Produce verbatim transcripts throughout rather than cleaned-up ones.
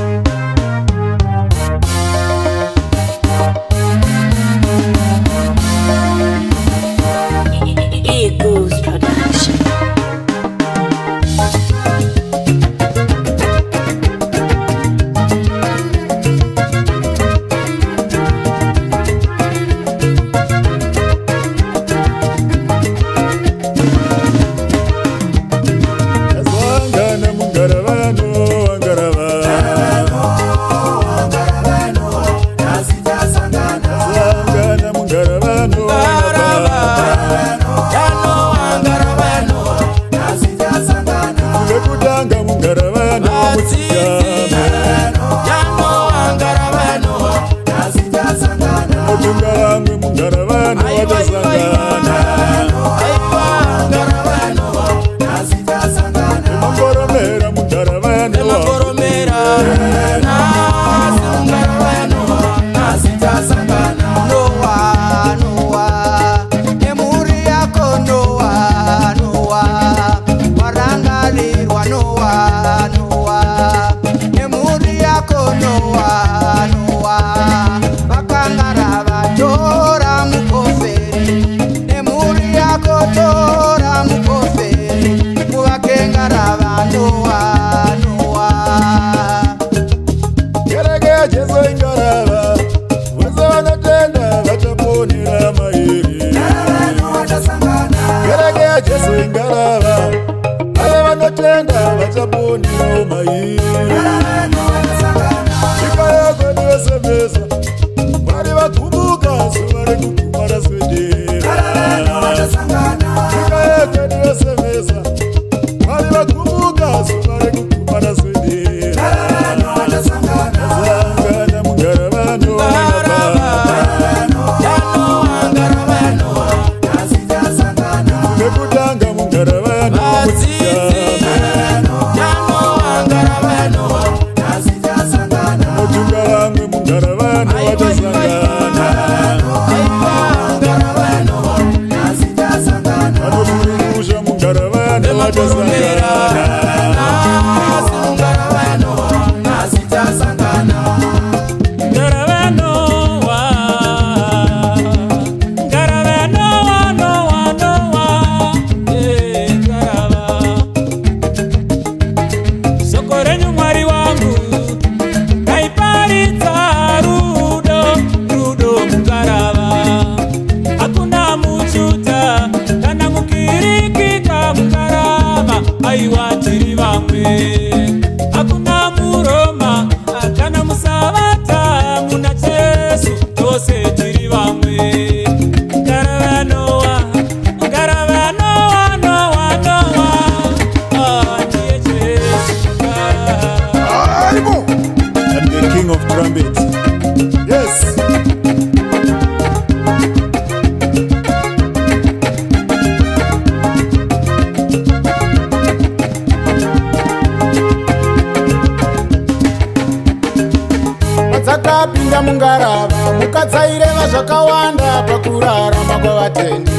Ngarava mukatsaireva zvakawanda pakurarama kwavatendi.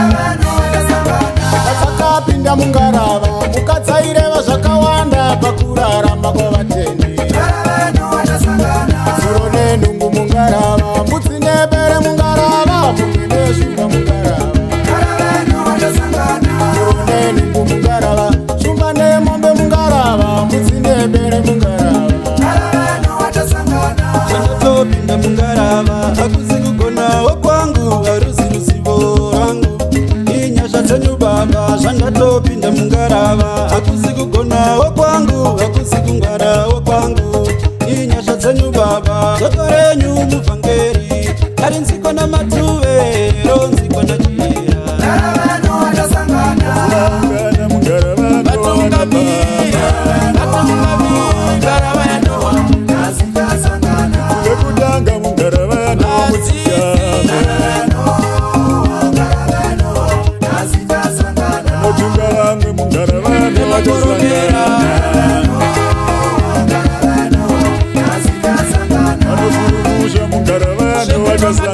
Vatsakapinda mungarava mukatsaireva zvakawanda pakurarama kwavatendi. Zuro nenhungu mungarava, mbudzi nebere mungarava, mumwe nezvimba mungarava. Zuro nenhungu mungarava, shumba nemombe mungarava, mbudzi nebere mungarava. Chandotopinda mungarava, hakuzi kugona wekwangu, haruzi ruzivo rangu. Inyasha dzenyu baba, zvandatopinda mungarava, hakuzi kugona wekwangu, hakuzi kungwara wekwangu. Inyasha dzenyu baba, zoko renyu muvhangeri, ari nziko namatuve, ronziko nachira. Ngarava YaNoah, Kekutanga mungarava YaNoah mutsika. Notunga vamwe mungarava YaNoah tasangana. Vanokurukusha mungarava YaNoah tasangana.